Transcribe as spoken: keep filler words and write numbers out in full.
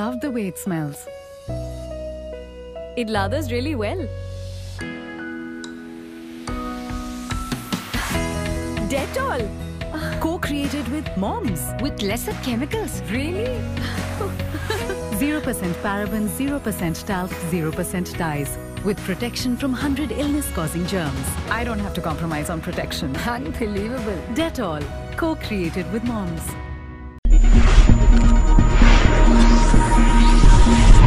love the way it smells. It lathers really well. Dettol! Co-created with moms. With lesser chemicals. Really? zero percent parabens, zero percent talc, zero percent dyes. With protection from one hundred illness-causing germs. I don't have to compromise on protection. Unbelievable. Dettol. Co-created with moms.